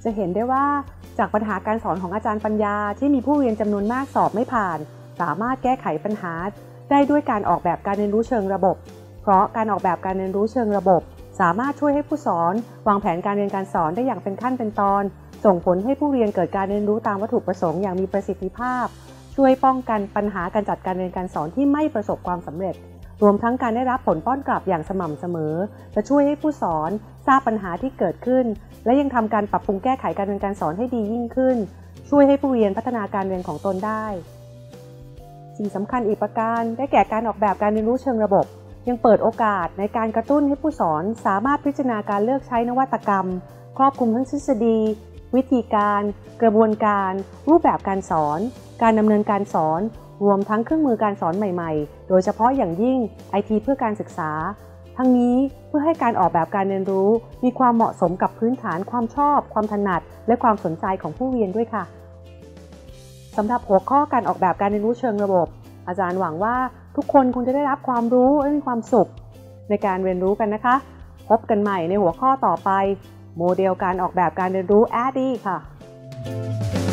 จะเห็นได้ว่าจากปัญหาการสอนของอาจารย์ปัญญาที่มีผู้เรียนจำนวนมากสอบไม่ผ่านสามารถแก้ไขปัญหาได้ด้วยการออกแบบการเรียนรู้เชิงระบบเพราะการออกแบบการเรียนรู้เชิงระบบสามารถช่วยให้ผู้สอนวางแผนการเรียนการสอนได้อย่างเป็นขั้นเป็นตอนส่งผลให้ผู้เรียนเกิดการเรียนรู้ตามวัตถุประสงค์อย่างมีประสิทธิภาพช่วยป้องกันปัญหาการจัดการเรียนการสอนที่ไม่ประสบความสำเร็จรวมทั้งการได้รับผลป้อนกลับอย่างสม่ำเสมอจะช่วยให้ผู้สอนทราบปัญหาที่เกิดขึ้นและยังทำการปรับปรุงแก้ไขการเรียนการสอนให้ดียิ่งขึ้นช่วยให้ผู้เรียนพัฒนาการเรียนของตนได้สิ่งสำคัญอีกประการได้แก่การออกแบบการเรียนรู้เชิงระบบยังเปิดโอกาสในการกระตุ้นให้ผู้สอนสามารถพิจารณาการเลือกใช้นวัตกรรมครอบคลุมทั้งทฤษฎีวิธีการกระบวนการรูปแบบการสอนการดำเนินการสอนรวมทั้งเครื่องมือการสอนใหม่ๆโดยเฉพาะอย่างยิ่ง IT เพื่อการศึกษาทั้งนี้เพื่อให้การออกแบบการเรียนรู้มีความเหมาะสมกับพื้นฐานความชอบความถนัดและความสนใจของผู้เรียนด้วยค่ะสำหรับหัวข้อการออกแบบการเรียนรู้เชิงระบบอาจารย์หวังว่าทุกคนคงจะได้รับความรู้และมีความสุขในการเรียนรู้กันนะคะพบกันใหม่ในหัวข้อต่อไปโมเดลการออกแบบการเรียนรู้ ADDIE ค่ะ